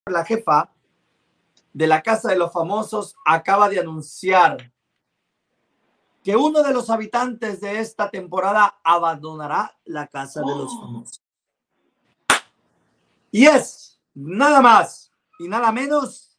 la jefa de la Casa de los Famosos acaba de anunciar que uno de los habitantes de esta temporada abandonará la Casa de los Famosos. Y es nada más y nada menos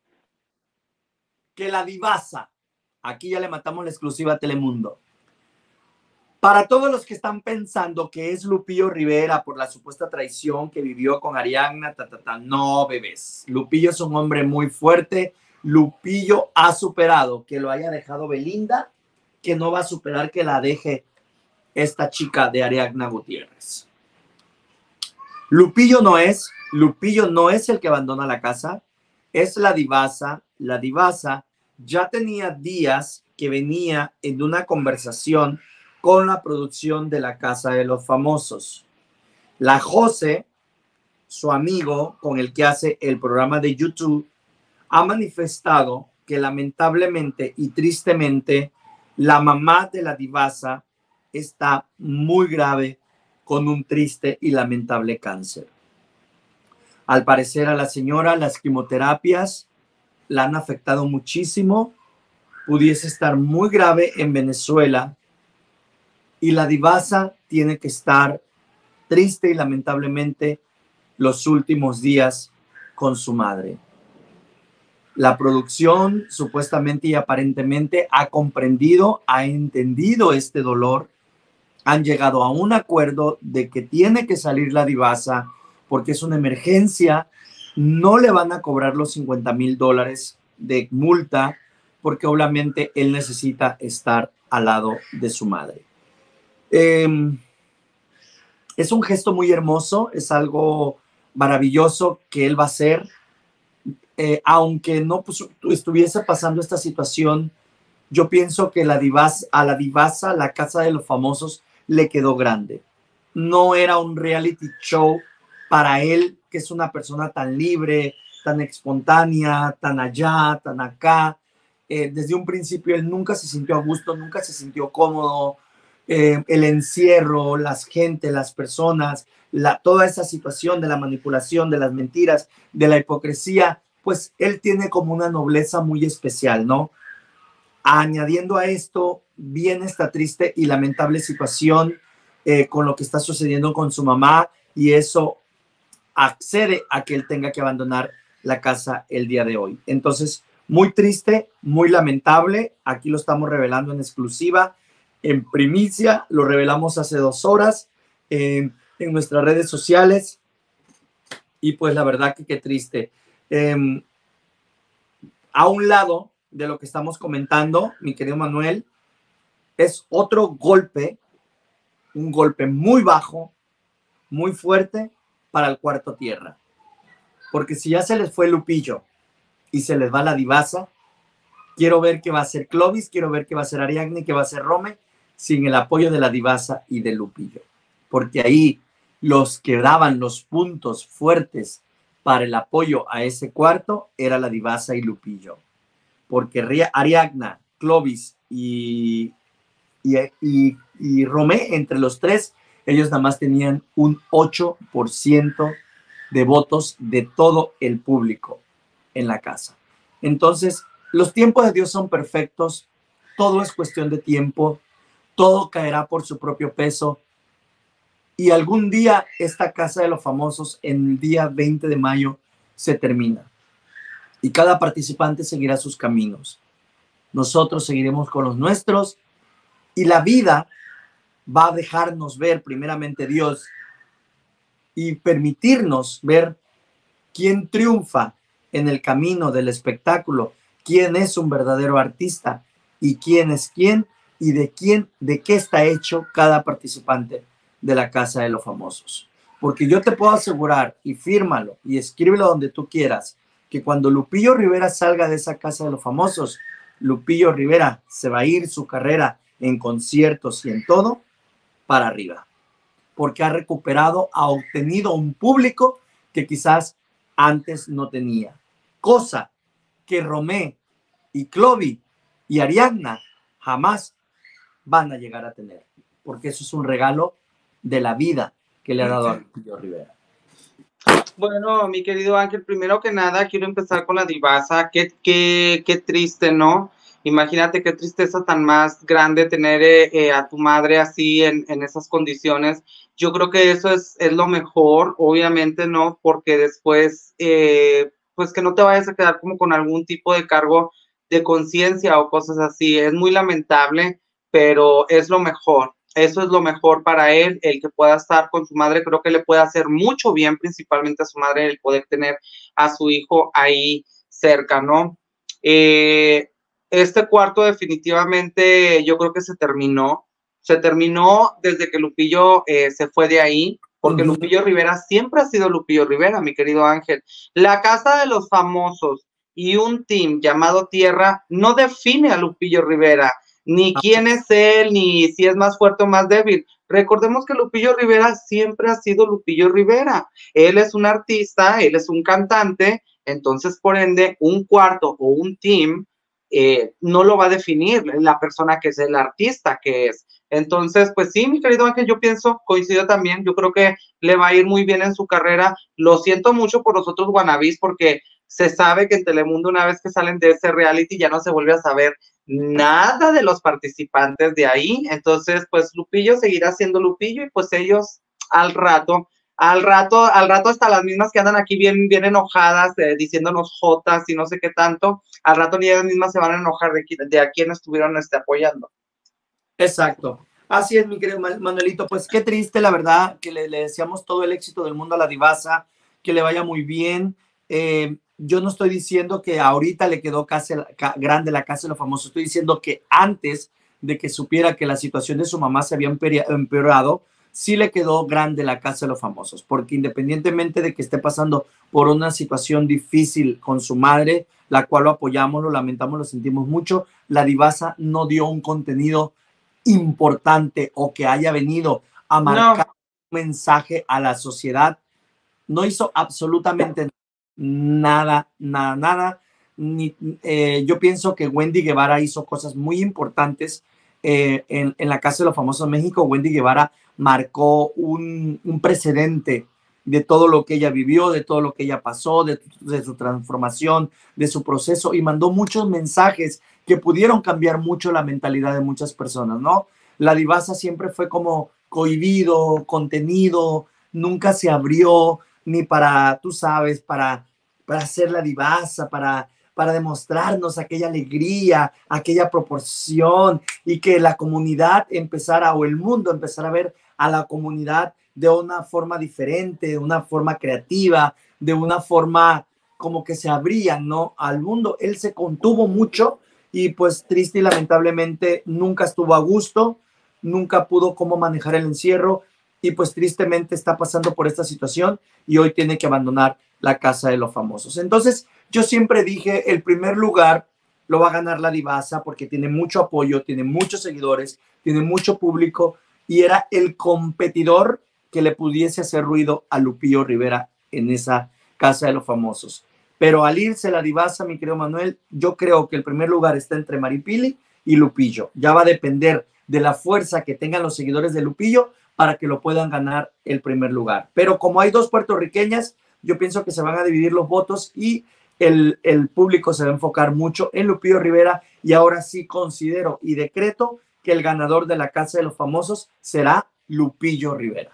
que la divaza. Aquí ya le matamos la exclusiva a Telemundo. Para todos los que están pensando que es Lupillo Rivera por la supuesta traición que vivió con Ariadna, no, bebés. Lupillo es un hombre muy fuerte. Lupillo ha superado que lo haya dejado Belinda, que no va a superar que la deje esta chica de Ariadna Gutiérrez. Lupillo no es el que abandona la casa, es la divaza. La divaza ya tenía días que venía en una conversación con la producción de la Casa de los Famosos. La José, su amigo con el que hace el programa de YouTube, ha manifestado que lamentablemente y tristemente la mamá de la divaza está muy grave con un triste y lamentable cáncer. Al parecer a la señora las quimioterapias la han afectado muchísimo, pudiese estar muy grave en Venezuela y la divaza tiene que estar triste y lamentablemente los últimos días con su madre. La producción supuestamente y aparentemente ha comprendido, ha entendido este dolor, han llegado a un acuerdo de que tiene que salir la divaza porque es una emergencia, no le van a cobrar los $50,000 de multa porque obviamente él necesita estar al lado de su madre. Es un gesto muy hermoso, es algo maravilloso que él va a hacer. Aunque no estuviese pasando esta situación, yo pienso que a la divaza, la Casa de los Famosos, le quedó grande. No era un reality show para él, que es una persona tan libre, tan espontánea, tan allá, tan acá. Desde un principio él nunca se sintió a gusto, nunca se sintió cómodo. El encierro, las gente, las personas, toda esa situación de la manipulación, de las mentiras, de la hipocresía, pues él tiene como una nobleza muy especial, ¿no? Añadiendo a esto, viene esta triste y lamentable situación con lo que está sucediendo con su mamá y eso accede a que él tenga que abandonar la casa el día de hoy. Entonces, muy triste, muy lamentable. Aquí lo estamos revelando en exclusiva, en primicia, lo revelamos hace 2 horas en nuestras redes sociales y pues la verdad que qué triste. A un lado de lo que estamos comentando, mi querido Manuel, es otro golpe, un golpe muy bajo, muy fuerte para el Cuarto Tierra. Porque si ya se les fue Lupillo y se les va la divaza, quiero ver qué va a hacer Clovis, quiero ver qué va a hacer Ariadna y qué va a hacer Rome sin el apoyo de la divaza y de Lupillo. Porque ahí los que daban los puntos fuertes para el apoyo a ese cuarto era la divaza y Lupillo. Porque Ariadna, Clovis y Romé, entre los tres, ellos nada más tenían un 8% de votos de todo el público en la casa. Entonces, los tiempos de Dios son perfectos, todo es cuestión de tiempo, todo caerá por su propio peso y algún día esta Casa de los Famosos en el día 20 de mayo se termina y cada participante seguirá sus caminos. Nosotros seguiremos con los nuestros y la vida va a dejarnos ver primeramente Dios y permitirnos ver quién triunfa en el camino del espectáculo, quién es un verdadero artista y quién es quién y de qué está hecho cada participante de la Casa de los Famosos. Porque yo te puedo asegurar, y fírmalo y escríbelo donde tú quieras, que cuando Lupillo Rivera salga de esa Casa de los Famosos, Lupillo Rivera se va a ir su carrera en conciertos y en todo para arriba, porque ha recuperado, ha obtenido un público que quizás antes no tenía, cosa que Romé y Clovis y Ariadna jamás van a llegar a tener, porque eso es un regalo de la vida que le ha dado a Lupillo Rivera. Bueno, mi querido Ángel, primero que nada quiero empezar con la divasa. Qué triste, ¿no? Imagínate qué tristeza tan más grande tener a tu madre así en esas condiciones. Yo creo que eso es lo mejor, obviamente, ¿no? Porque después, pues que no te vayas a quedar como con algún tipo de cargo de conciencia o cosas así. Es muy lamentable, pero es lo mejor. Eso es lo mejor para él, el que pueda estar con su madre. Creo que le puede hacer mucho bien, principalmente a su madre, el poder tener a su hijo ahí cerca, ¿no? Este cuarto definitivamente yo creo que se terminó desde que Lupillo se fue de ahí, porque Ujú. Lupillo Rivera siempre ha sido Lupillo Rivera, mi querido Ángel. La casa de los famosos y un team llamado Tierra no define a Lupillo Rivera, ni quién es él, ni si es más fuerte o más débil. Recordemos que Lupillo Rivera siempre ha sido Lupillo Rivera. Él es un artista, él es un cantante, entonces por ende un cuarto o un team no lo va a definir la persona que es el artista que es. Entonces, pues sí, mi querido Ángel, yo pienso, coincido también, yo creo que le va a ir muy bien en su carrera. Lo siento mucho por los otros wannabes porque se sabe que en Telemundo una vez que salen de ese reality ya no se vuelve a saber nada de los participantes de ahí. Entonces, pues Lupillo seguirá siendo Lupillo y pues ellos al rato, al rato hasta las mismas que andan aquí bien enojadas, diciéndonos jotas y no sé qué tanto, al rato ni ellas mismas se van a enojar de a quién estuvieron apoyando. Exacto. Así es, mi querido Manuelito. Pues qué triste, la verdad, que le deseamos todo el éxito del mundo a la divasa, que le vaya muy bien. Yo no estoy diciendo que ahorita le quedó casi grande la casa de los famosos, estoy diciendo que antes de que supiera que la situación de su mamá se había empeorado, sí le quedó grande la casa de los famosos, porque independientemente de que esté pasando por una situación difícil con su madre, la cual lo apoyamos, lo lamentamos, lo sentimos mucho, la divasa no dio un contenido importante o que haya venido a marcar No, un mensaje a la sociedad, no hizo absolutamente nada. Ni, yo pienso que Wendy Guevara hizo cosas muy importantes en la Casa de los Famosos de México. Wendy Guevara marcó un precedente de todo lo que ella vivió, de todo lo que ella pasó, de su transformación, de su proceso, y mandó muchos mensajes que pudieron cambiar mucho la mentalidad de muchas personas, ¿no? La divasa siempre fue como cohibido, contenido, nunca se abrió ni para, tú sabes, para hacer la divasa, para demostrarnos aquella alegría, aquella proporción, y que la comunidad empezara, o el mundo empezara a ver a la comunidad de una forma diferente, de una forma creativa, de una forma como que se abrían, ¿no?, al mundo. Él se contuvo mucho y pues triste y lamentablemente nunca estuvo a gusto, nunca pudo cómo manejar el encierro, y pues tristemente está pasando por esta situación y hoy tiene que abandonar la casa de los famosos. Entonces, yo siempre dije, el primer lugar lo va a ganar la divasa porque tiene mucho apoyo, tiene muchos seguidores, tiene mucho público, y era el competidor que le pudiese hacer ruido a Lupillo Rivera en esa casa de los famosos. Pero al irse la divasa, mi querido Manuel, yo creo que el primer lugar está entre Maripili y Lupillo. Ya va a depender de la fuerza que tengan los seguidores de Lupillo para que lo puedan ganar el primer lugar. Pero como hay dos puertorriqueñas, yo pienso que se van a dividir los votos y el público se va a enfocar mucho en Lupillo Rivera, y ahora sí considero y decreto que el ganador de la Casa de los Famosos será Lupillo Rivera.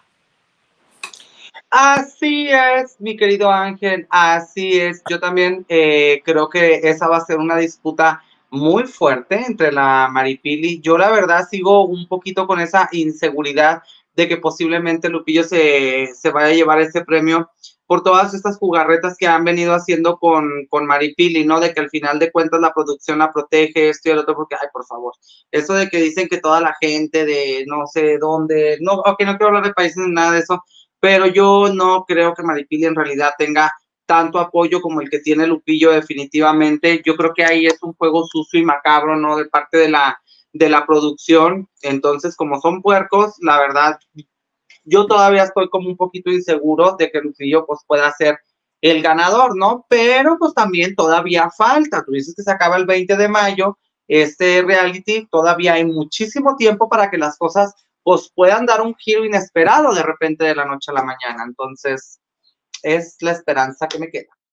así es, mi querido Ángel, así es. Yo también creo que esa va a ser una disputa muy fuerte entre la Maripili. Yo la verdad sigo un poquito con esa inseguridad de que posiblemente Lupillo se vaya a llevar ese premio por todas estas jugarretas que han venido haciendo con Maripili, ¿no? De que al final de cuentas la producción la protege, esto y el otro, porque, ay, por favor, eso de que dicen que toda la gente de no sé dónde, no, ok, no quiero hablar de países ni nada de eso, pero yo no creo que Maripili en realidad tenga tanto apoyo como el que tiene Lupillo definitivamente. Yo creo que ahí es un juego sucio y macabro, ¿no? De parte de la producción. Entonces, como son puercos, la verdad, yo todavía estoy como un poquito inseguro de que Lupillo pues pueda ser el ganador, ¿no? Pero pues también todavía falta. Tú dices que se acaba el 20 de mayo este reality, todavía hay muchísimo tiempo para que las cosas pues puedan dar un giro inesperado de repente de la noche a la mañana. Entonces, es la esperanza que me queda.